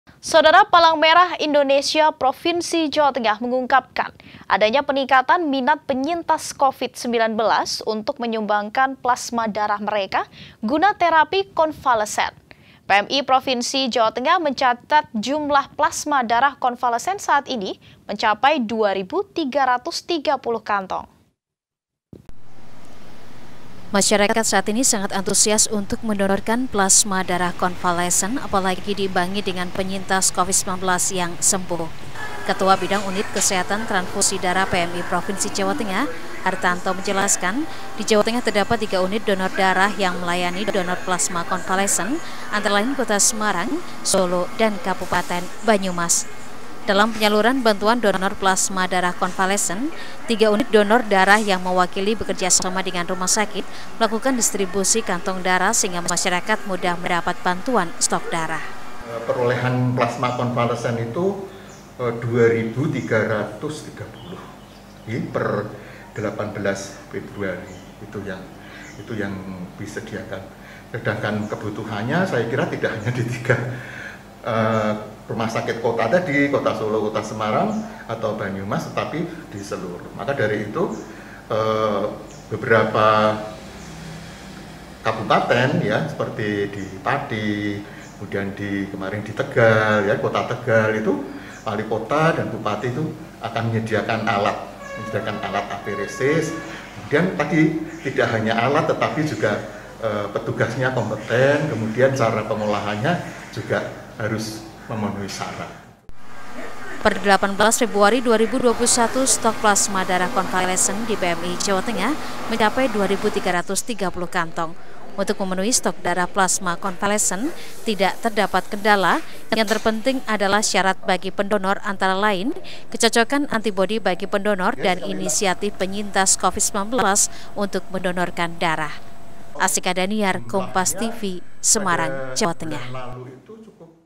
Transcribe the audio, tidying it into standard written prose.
Saudara, Palang Merah Indonesia Provinsi Jawa Tengah mengungkapkan adanya peningkatan minat penyintas COVID-19 untuk menyumbangkan plasma darah mereka guna terapi konvalesen. PMI Provinsi Jawa Tengah mencatat jumlah plasma darah konvalesen saat ini mencapai 2.330 kantong. Masyarakat saat ini sangat antusias untuk mendonorkan plasma darah konvalesen, apalagi diimbangi dengan penyintas COVID-19 yang sembuh. Ketua Bidang Unit Kesehatan Transfusi Darah PMI Provinsi Jawa Tengah, Hartanto menjelaskan, di Jawa Tengah terdapat 3 unit donor darah yang melayani donor plasma konvalesen, antara lain Kota Semarang, Solo, dan Kabupaten Banyumas. Dalam penyaluran bantuan donor plasma darah konvalesen, 3 unit donor darah yang mewakili bekerja sama dengan rumah sakit melakukan distribusi kantong darah sehingga masyarakat mudah mendapat bantuan stok darah. Perolehan plasma konvalesen itu 2.330 per 18 Februari itu yang disediakan. Sedangkan kebutuhannya saya kira tidak hanya di 3 rumah sakit kota tadi, Kota Solo, Kota Semarang, atau Banyumas, tetapi di seluruh. Maka dari itu beberapa kabupaten ya seperti di Pati, kemudian kemarin di Tegal, ya Kota Tegal itu wali kota dan bupati itu akan menyediakan alat aferesis. Kemudian tadi tidak hanya alat, tetapi juga petugasnya kompeten, kemudian cara pengolahannya juga harus memenuhi syarat. Per 18 Februari 2021, stok plasma darah konvalesen di PMI Jawa Tengah mencapai 2.330 kantong. Untuk memenuhi stok darah plasma konvalesen, tidak terdapat kendala. Yang terpenting adalah syarat bagi pendonor antara lain kecocokan antibodi bagi pendonor dan inisiatif penyintas COVID-19 untuk mendonorkan darah. Asika Daniar, Kompas TV, Semarang, Jawa Tengah.